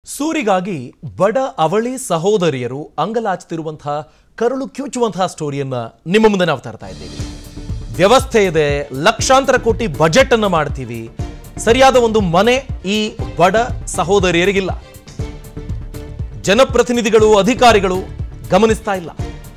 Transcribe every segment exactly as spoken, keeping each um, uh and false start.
ಸೂರಿಗಾಗಿ ಬಡ ಅವಳಿ ಸಹೋದರಿಯರು ಅಂಗಲಾಚುತ್ತಿರುವಂತಹ ಕರುಳು ಕ್ಯೂಚುವಂತಹ ಸ್ಟೋರಿಯನ್ನ ನಿಮ್ಮ ಮುಂದೆ ನಾವು ತರ್ತಾ ಇದ್ದೀವಿ. ವ್ಯವಸ್ಥೆ ಇದೆ, ಲಕ್ಷಾಂತರ ಕೋಟಿ ಬಜೆಟ್ ಅನ್ನು ಮಾಡ್ತೀವಿ, ಸರಿಯಾದ ಒಂದು ಮನೆ ಈ ಬಡ ಸಹೋದರಿಯರಿಗಿಲ್ಲ. ಜನಪ್ರತಿನಿಧಿಗಳು ಅಧಿಕಾರಿಗಳು ಗಮನಿಸ್ತಾ ಇಲ್ಲ.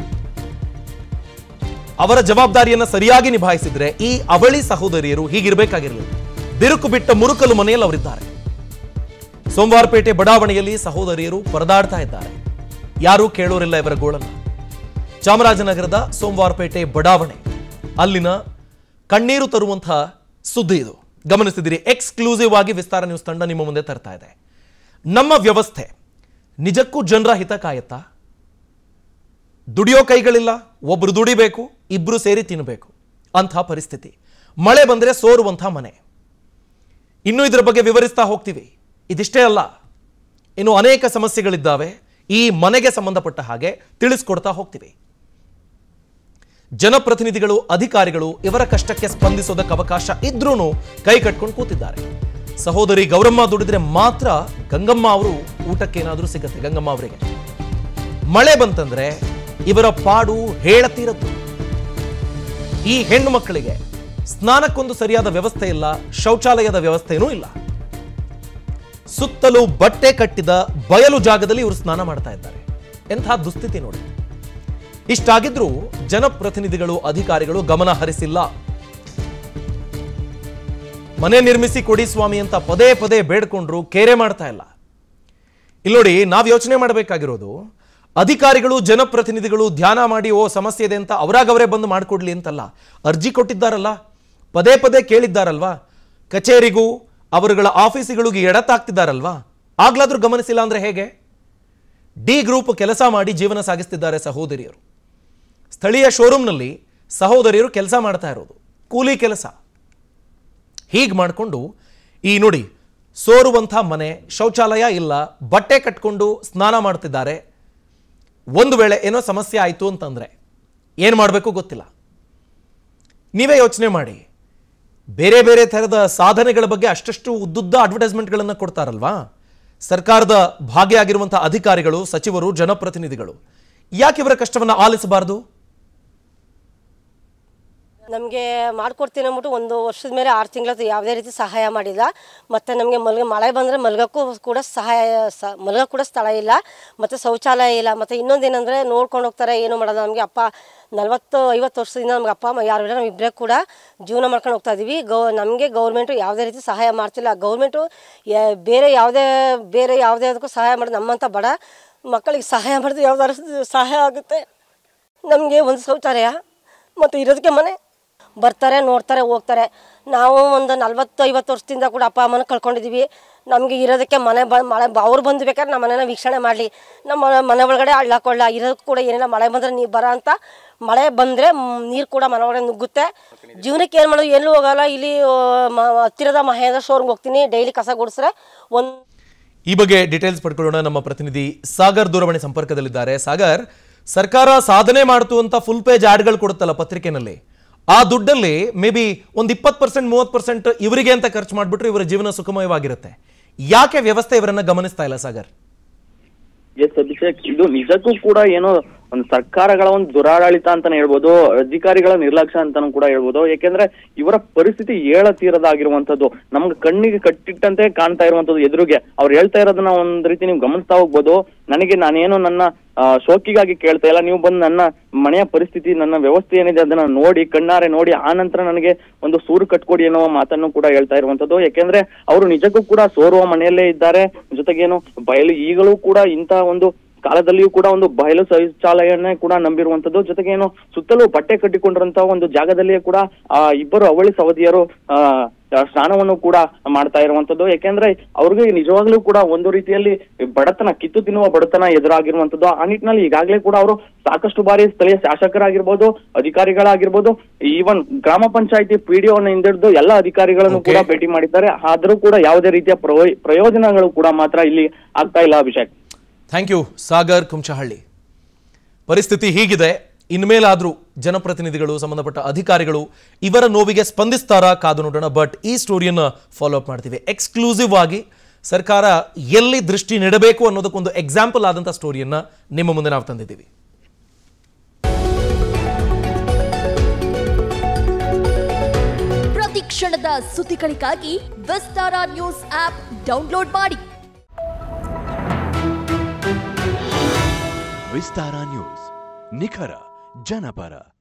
ಅವರ ಜವಾಬ್ದಾರಿಯನ್ನ ಸರಿಯಾಗಿ ನಿಭಾಯಿಸಿದ್ರೆ ಈ ಅವಳಿ ಸಹೋದರಿಯರು ಹೀಗಿರಬೇಕಾಗಿರಲಿಲ್ಲ. ಬಿರುಕು ಬಿಟ್ಟ ಮುರುಕಲು ಮನೆಯಲ್ಲಿ ಅವರಿದ್ದಾರೆ. ಸೋಮವಾರಪೇಟೆ ಬಡಾವಣೆಯಲ್ಲಿ ಸಹೋದರಿಯರು ಪರದಾಡ್ತಾ ಇದ್ದಾರೆ. ಯಾರೂ ಕೇಳೋರಿಲ್ಲ ಇವರ ಗೋಳನ್ನ. ಚಾಮರಾಜನಗರದ ಸೋಮವಾರಪೇಟೆ ಬಡಾವಣೆ, ಅಲ್ಲಿನ ಕಣ್ಣೀರು ತರುವಂತಹ ಸುದ್ದಿ ಇದು. ಗಮನಿಸಿದಿರಿ, ಎಕ್ಸ್ಕ್ಲೂಸಿವ್ ಆಗಿ ವಿಸ್ತಾರ ನ್ಯೂಸ್ ತಂಡ ನಿಮ್ಮ ಮುಂದೆ ತರ್ತಾ ಇದೆ. ನಮ್ಮ ವ್ಯವಸ್ಥೆ ನಿಜಕ್ಕೂ ಜನರ ಹಿತ ಕಾಯತ್ತಾ? ದುಡಿಯೋ ಕೈಗಳಿಲ್ಲ, ಒಬ್ರು ದುಡಿಬೇಕು, ಇಬ್ರು ಸೇರಿ ತಿನ್ನಬೇಕು ಅಂಥ ಪರಿಸ್ಥಿತಿ. ಮಳೆ ಬಂದರೆ ಸೋರುವಂಥ ಮನೆ. ಇನ್ನು ಇದರ ಬಗ್ಗೆ ವಿವರಿಸ್ತಾ ಹೋಗ್ತೀವಿ. ಇದಿಷ್ಟೇ ಅಲ್ಲ, ಇನ್ನು ಅನೇಕ ಸಮಸ್ಯೆಗಳಿದ್ದಾವೆ. ಈ ಮನೆಗೆ ಸಂಬಂಧಪಟ್ಟ ಹಾಗೆ ತಿಳಿಸ್ಕೊಡ್ತಾ ಹೋಗ್ತೀವಿ. ಜನಪ್ರತಿನಿಧಿಗಳು ಅಧಿಕಾರಿಗಳು ಇವರ ಕಷ್ಟಕ್ಕೆ ಸ್ಪಂದಿಸೋದಕ್ಕೆ ಅವಕಾಶ ಇದ್ರೂ ಕೈ ಕಟ್ಕೊಂಡು ಕೂತಿದ್ದಾರೆ. ಸಹೋದರಿ ಗೌರಮ್ಮ ದುಡಿದ್ರೆ ಮಾತ್ರ ಗಂಗಮ್ಮ ಅವರು ಊಟಕ್ಕೇನಾದ್ರೂ ಸಿಗತ್ತೆ. ಗಂಗಮ್ಮ ಅವರಿಗೆ ಮಳೆ ಬಂತಂದ್ರೆ ಇವರ ಪಾಡು ಹೇಳತೀರದ್ದು. ಈ ಹೆಣ್ಣು ಮಕ್ಕಳಿಗೆ ಸ್ನಾನಕ್ಕೊಂದು ಸರಿಯಾದ ವ್ಯವಸ್ಥೆ ಇಲ್ಲ, ಶೌಚಾಲಯದ ವ್ಯವಸ್ಥೆನೂ ಇಲ್ಲ. ಸುತ್ತಲೂ ಬಟ್ಟೆ ಕಟ್ಟಿದ ಬಯಲು ಜಾಗದಲ್ಲಿ ಇವರು ಸ್ನಾನ ಮಾಡ್ತಾ ಇದ್ದಾರೆ. ಎಂಥ ದುಸ್ಥಿತಿ ನೋಡಿ. ಇಷ್ಟಾಗಿದ್ರೂ ಜನಪ್ರತಿನಿಧಿಗಳು ಅಧಿಕಾರಿಗಳು ಗಮನ ಹರಿಸಿಲ್ಲ. ಮನೆ ನಿರ್ಮಿಸಿ ಕೊಡಿ ಸ್ವಾಮಿ ಅಂತ ಪದೇ ಪದೇ ಬೇಡ್ಕೊಂಡ್ರು, ಕೇರೆ ಮಾಡ್ತಾ ಇಲ್ಲ. ಇಲ್ಲಿ ನೋಡಿ, ನಾವು ಯೋಚನೆ ಮಾಡಬೇಕಾಗಿರೋದು, ಅಧಿಕಾರಿಗಳು ಜನಪ್ರತಿನಿಧಿಗಳು ಧ್ಯಾನ ಮಾಡಿ ಓ ಸಮಸ್ಯೆ ಇದೆ ಅಂತ ಅವರಾಗವರೇ ಬಂದು ಮಾಡಿಕೊಡ್ಲಿ ಅಂತಲ್ಲ. ಅರ್ಜಿ ಕೊಟ್ಟಿದ್ದಾರಲ್ಲ, ಪದೇ ಪದೇ ಕೇಳಿದ್ದಾರಲ್ವಾ, ಕಚೇರಿಗೂ ಅವರುಗಳ ಆಫೀಸಿಗಳಿಗೆ ಎಡತಾಗ್ತಿದ್ದಾರಲ್ವಾ, ಆಗ್ಲಾದ್ರೂ ಗಮನಿಸಿಲ್ಲ ಅಂದ್ರೆ ಹೇಗೆ? ಡಿ ಗ್ರೂಪ್ ಕೆಲಸ ಮಾಡಿ ಜೀವನ ಸಾಗಿಸ್ತಿದ್ದಾರೆ ಸಹೋದರಿಯರು. ಸ್ಥಳೀಯ ಶೋರೂಮ್ನಲ್ಲಿ ಸಹೋದರಿಯರು ಕೆಲಸ ಮಾಡ್ತಾ ಇರೋದು, ಕೂಲಿ ಕೆಲಸ. ಹೀಗೆ ಮಾಡಿಕೊಂಡು ಈ ನೋಡಿ, ಸೋರುವಂಥ ಮನೆ, ಶೌಚಾಲಯ ಇಲ್ಲ, ಬಟ್ಟೆ ಕಟ್ಕೊಂಡು ಸ್ನಾನ ಮಾಡ್ತಿದ್ದಾರೆ. ಒಂದು ವೇಳೆ ಏನೋ ಸಮಸ್ಯೆ ಆಯಿತು ಅಂತಂದ್ರೆ ಏನು ಮಾಡಬೇಕು ಗೊತ್ತಿಲ್ಲ. ನೀವೇ ಯೋಚನೆ ಮಾಡಿ. ಬೇರೆ ಬೇರೆ ಥರದ ಸಾಧನೆಗಳ ಬಗ್ಗೆ ಅಷ್ಟಷ್ಟು ಉದ್ದುದ್ದ ಅಡ್ವರ್ಟೈಸ್ಮೆಂಟ್ಗಳನ್ನು ಕೊಡ್ತಾರಲ್ವಾ ಸರ್ಕಾರದ ಭಾಗಿಯಾಗಿರುವಂತಹ ಅಧಿಕಾರಿಗಳು, ಸಚಿವರು, ಜನಪ್ರತಿನಿಧಿಗಳು. ಯಾಕೆ ಇವರ ಕಷ್ಟವನ್ನು ಆಲಿಸಬಾರದು? ನಮಗೆ ಮಾಡ್ಕೊಡ್ತೀನಿ ಅಂದ್ಬಿಟ್ಟು ಒಂದು ವರ್ಷದ ಮೇಲೆ ಆರು ತಿಂಗಳ ಯಾವುದೇ ರೀತಿ ಸಹಾಯ ಮಾಡಿಲ್ಲ. ಮತ್ತು ನಮಗೆ ಮಲ್ಗ ಮಳೆ ಬಂದರೆ ಮಲ್ಗೋಕ್ಕೂ ಕೂಡ ಸಹಾಯ ಸ ಮಲ್ಗೋ ಕೂಡ ಸ್ಥಳ ಇಲ್ಲ, ಮತ್ತು ಶೌಚಾಲಯ ಇಲ್ಲ. ಮತ್ತು ಇನ್ನೊಂದೇನೆಂದರೆ ನೋಡ್ಕೊಂಡು ಹೋಗ್ತಾರೆ, ಏನು ಮಾಡೋದು. ನಮಗೆ ಅಪ್ಪ ನಲ್ವತ್ತು ಐವತ್ತು ವರ್ಷದಿಂದ ನಮ್ಗೆ ಅಪ್ಪ ಅಮ್ಮ ಯಾರು ಇಲ್ಲ, ನಾವು ಇಬ್ಬರೇ ಕೂಡ ಜೀವನ ಮಾಡ್ಕೊಂಡು ಹೋಗ್ತಾ ಇದ್ದೀವಿ. ಗೌ ನಮಗೆ ಗೌರ್ಮೆಂಟು ಯಾವುದೇ ರೀತಿ ಸಹಾಯ ಮಾಡ್ತಿಲ್ಲ. ಗೌರ್ಮೆಂಟು ಬೇರೆ ಯಾವುದೇ ಬೇರೆ ಯಾವುದೇ ಅದಕ್ಕೂ ಸಹಾಯ ಮಾಡೋದು, ನಮ್ಮಂಥ ಬಡ ಮಕ್ಕಳಿಗೆ ಸಹಾಯ ಮಾಡಿದ್ರೆ ಯಾವ್ದಾದ್ರು ಸಹಾಯ ಆಗುತ್ತೆ. ನಮಗೆ ಒಂದು ಶೌಚಾಲಯ ಮತ್ತು ಇರೋದಕ್ಕೆ ಮನೆ. ಬರ್ತಾರೆ, ನೋಡ್ತಾರೆ, ಹೋಗ್ತಾರೆ. ನಾವು ಒಂದು ನಲ್ವತ್ತು ಐವತ್ತು ವರ್ಷದಿಂದ ಕೂಡ ಅಪ್ಪ ಅಮ್ಮನ ಕಳ್ಕೊಂಡಿದ್ದೀವಿ. ನಮಗೆ ಇರೋದಕ್ಕೆ ಮನೆ ಬ ಮಳೆ ಅವ್ರು ಬಂದು ಬೇಕಾದ್ರೆ ನಮ್ಮ ಮನೇನ ವೀಕ್ಷಣೆ ಮಾಡಲಿ. ನಮ್ಮ ಮನೆ ಒಳಗಡೆ ಹಳ್ಳಕೊಳ್ಳ ಇರೋದಕ್ಕೆ ಕೂಡ ಏನಿಲ್ಲ. ಮಳೆ ಬಂದರೆ ನೀರು ಬರೋ ಅಂತ ಮಳೆ ಬಂದರೆ ನೀರು ಕೂಡ ಮನೆ ಒಳಗಡೆ ನುಗ್ಗುತ್ತೆ. ಜೀವನಕ್ಕೆ ಏನು ಮಾಡೋದು, ಎಲ್ಲೂ ಹೋಗಲ್ಲ. ಇಲ್ಲಿ ಹತ್ತಿರದ ಮಹೇಂದ್ರ ಶೋರೂಮ್ಗೆ ಹೋಗ್ತೀನಿ, ಡೈಲಿ ಕಸ ಗುಡಿಸ್ರೆ ಒಂದು. ಈ ಬಗ್ಗೆ ಡೀಟೇಲ್ಸ್ ಪಡ್ಕೊಳ್ಳೋಣ. ನಮ್ಮ ಪ್ರತಿನಿಧಿ ಸಾಗರ್ ದೂರವಾಣಿ ಸಂಪರ್ಕದಲ್ಲಿದ್ದಾರೆ. ಸಾಗರ್, ಸರ್ಕಾರ ಸಾಧನೆ ಮಾಡ್ತು ಅಂತ ಫುಲ್ ಪೇಜ್ ಆಡ್ಗಳು ಕೊಡುತ್ತಲ್ಲ ಪತ್ರಿಕೆನಲ್ಲಿ, ಆ ದುಡ್ಡಲ್ಲಿ ಮೇ ಬಿ ಒಂದು ಇಪ್ಪತ್ತು ಪರ್ಸೆಂಟ್ ಮೂವತ್ತು ಪರ್ಸೆಂಟ್ ಇವರಿಗೆ ಅಂತ ಖರ್ಚು ಮಾಡಿಬಿಟ್ರೆ ಇವರ ಜೀವನ ಸುಖಮಯವಾಗಿರುತ್ತೆ. ಯಾಕೆ ವ್ಯವಸ್ಥೆ ಇವರನ್ನ ಗಮನಿಸ್ತಾ ಇಲ್ಲ ಸಾಗರ್? ಎಸ್ ಅಭಿಷೇಕ್, ಇದು ನಿಜಕ್ಕೂ ಕೂಡ ಏನೋ ಒಂದು ಸರ್ಕಾರಗಳ ಒಂದು ದುರಾಡಳಿತ ಅಂತಾನೆ ಹೇಳ್ಬೋದು, ಅಧಿಕಾರಿಗಳ ನಿರ್ಲಕ್ಷ್ಯ ಅಂತಾನು ಕೂಡ ಹೇಳ್ಬೋದು. ಯಾಕೆಂದ್ರೆ ಇವರ ಪರಿಸ್ಥಿತಿ ಏಳತೀರದಾಗಿರುವಂತದ್ದು ನಮ್ಗೆ ಕಣ್ಣಿಗೆ ಕಟ್ಟಿಟ್ಟಂತೆ ಕಾಣ್ತಾ ಇರುವಂತದ್ದು ಎದುರಿಗೆ. ಅವ್ರು ಹೇಳ್ತಾ ಇರೋದನ್ನ ಒಂದ್ ರೀತಿ ನೀವು ಗಮನಿಸ್ತಾ ಹೋಗ್ಬೋದು. ನನಗೆ ನಾನೇನು ನನ್ನ ಶೋಕಿಗಾಗಿ ಕೇಳ್ತಾ ಇಲ್ಲ, ನೀವು ಬಂದು ನನ್ನ ಮನೆಯ ಪರಿಸ್ಥಿತಿ, ನನ್ನ ವ್ಯವಸ್ಥೆ ಏನಿದೆ ಅದನ್ನ ನೋಡಿ, ಕಣ್ಣಾರೆ ನೋಡಿ, ಆ ನಂತರ ನನಗೆ ಒಂದು ಸೂರು ಕಟ್ಕೊಡಿ ಅನ್ನೋ ಮಾತನ್ನು ಕೂಡ ಹೇಳ್ತಾ ಇರುವಂತದ್ದು. ಯಾಕೆಂದ್ರೆ ಅವರು ನಿಜಕ್ಕೂ ಕೂಡ ಸೋರುವ ಮನೆಯಲ್ಲೇ ಇದ್ದಾರೆ. ಜೊತೆಗೇನು ಬಯಲು ಈಗಲೂ ಕೂಡ ಇಂತಹ ಒಂದು ಕಾಲದಲ್ಲಿಯೂ ಕೂಡ ಒಂದು ಬಯಲು ಶೌಚಾಲಯನ್ನೇ ಕೂಡ ನಂಬಿರುವಂತದ್ದು. ಜೊತೆಗೆ ಏನು ಸುತ್ತಲೂ ಬಟ್ಟೆ ಕಟ್ಟಿಕೊಂಡಿರುವಂತಹ ಒಂದು ಜಾಗದಲ್ಲಿಯೇ ಕೂಡ ಆ ಇಬ್ಬರು ಅವಳಿ ಸಹೋದರಿಯರು ಆ ಸ್ನಾನವನ್ನು ಕೂಡ ಮಾಡ್ತಾ ಇರುವಂತದ್ದು. ಯಾಕೆಂದ್ರೆ ಅವ್ರಿಗೆ ನಿಜವಾಗ್ಲೂ ಕೂಡ ಒಂದು ರೀತಿಯಲ್ಲಿ ಬಡತನ, ಕಿತ್ತು ತಿನ್ನುವ ಬಡತನ ಎದುರಾಗಿರುವಂತದ್ದು. ಆ ನಿಟ್ಟಿನಲ್ಲಿ ಈಗಾಗಲೇ ಕೂಡ ಅವರು ಸಾಕಷ್ಟು ಬಾರಿ ಸ್ಥಳೀಯ ಶಾಸಕರಾಗಿರ್ಬೋದು, ಅಧಿಕಾರಿಗಳಾಗಿರ್ಬೋದು, ಈವನ್ ಗ್ರಾಮ ಪಂಚಾಯತಿ ಪಿಡಿಒನ ಹಿಂದಿಡಿದು ಎಲ್ಲ ಅಧಿಕಾರಿಗಳನ್ನು ಕೂಡ ಭೇಟಿ ಮಾಡಿದ್ದಾರೆ. ಆದ್ರೂ ಕೂಡ ಯಾವುದೇ ರೀತಿಯ ಪ್ರಯೋಜನಗಳು ಕೂಡ ಮಾತ್ರ ಇಲ್ಲಿ ಆಗ್ತಾ ಇಲ್ಲ. Abhishek, thank you Sagar Kunchahalli. ಪರಿಸ್ಥಿತಿ ಹೀಗಿದೆ. ಇನ್ಮೇಲಾದರೂ ಜನಪ್ರತಿನಿಧಿಗಳು ಸಂಬಂಧಪಟ್ಟ ಅಧಿಕಾರಿಗಳು ಇವರ ನೋವಿಗೆ ಸ್ಪಂದಿಸ್ತಾರಾ ಕಾದು ನೋಡೋಣ. ಬಟ್ ಈ ಸ್ಟೋರಿಯನ್ನು ಫಾಲೋ ಅಪ್ ಮಾಡ್ತೀವಿ. ಎಕ್ಸ್ಕ್ಲೂಸಿವ್ ಆಗಿ ಸರ್ಕಾರ ಎಲ್ಲಿ ದೃಷ್ಟಿ ನೆಡಬೇಕು ಅನ್ನೋದಕ್ಕೊಂದು ಎಕ್ಸಾಂಪಲ್ ಆದಂಥ ಸ್ಟೋರಿಯನ್ನ ನಿಮ್ಮ ಮುಂದೆ ನಾವು ತಂದಿದ್ದೀವಿ. ಪ್ರತಿ ಕ್ಷಣದ ಸುದ್ದಿಗಳಿಗಾಗಿ ವಿಸ್ತಾರ ನ್ಯೂಸ್ ಆಪ್ ಡೌನ್ಲೋಡ್ ಮಾಡಿ. ವಿಸ್ತಾರ ನ್ಯೂಸ್, ನಿಖರ ಜನಪರ.